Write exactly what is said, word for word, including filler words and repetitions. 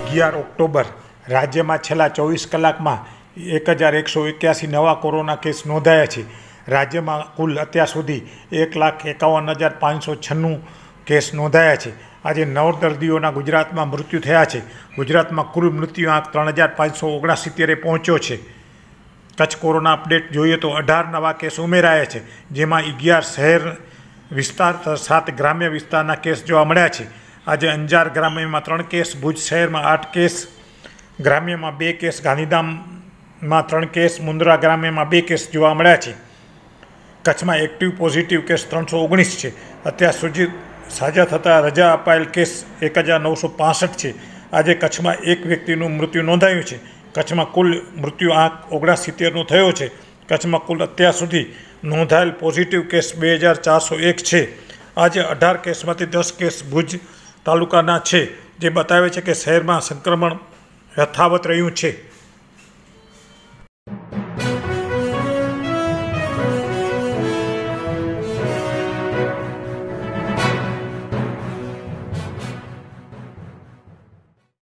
અગિયાર ઓક્ટોબર રાજ્યમાં છેલ્લા ચોવીસ કલાકમાં એક હજાર એકસો એક્યાસી નવા કોરોના કેસ નોંધાયા છે। રાજ્યમાં કુલ અત્યાર સુધી એક લાખ એકાવન હજાર પાંચસો છન્નું કેસ નોંધાયા છે। આજે નવ દર્દીઓના ગુજરાતમાં મૃત્યુ થયા છે। ગુજરાતમાં કુલ મૃત્યુ આંક ત્રણ હજાર પાંચસો ઓગણસિત્તેરે પહોંચ્યો છે। કચ્છ કોરોના અપડેટ જોઈએ તો અઢાર નવા કેસ ઉમેરાયા છે, જેમાં અગિયાર શહેર વિસ્તાર સાત ગ્રામ્ય વિસ્તારના કેસ જોવા મળ્યા છે। આજે અંજાર ગ્રામ્યમાં ત્રણ કેસ, ભુજ શહેરમાં આઠ કેસ, ગ્રામ્યમાં બે કેસ, ગાંધીધામમાં ત્રણ કેસ, મુન્દ્રા ગ્રામ્યમાં બે કેસ જોવા મળ્યા છે। કચ્છમાં એક્ટિવ પોઝિટિવ કેસ ત્રણસો ઓગણીસ છે। અત્યાર સુધી સાજા થતાં રજા અપાયેલ કેસ એક હજાર નવસો પાસઠ છે। આજે કચ્છમાં એક વ્યક્તિનું મૃત્યુ નોંધાયું છે। કચ્છમાં કુલ મૃત્યુ આંક ઓગણસિત્તેરનો થયો છે। કચ્છમાં કુલ અત્યાર સુધી નોંધાયેલ પોઝિટિવ કેસ બે હજાર ચારસો એક છે। આજે અઢાર કેસમાંથી દસ કેસ ભુજ તાલુકાના છે, જે બતાવે છે કે શહેરમાં સંક્રમણ યથાવત રહ્યું છે।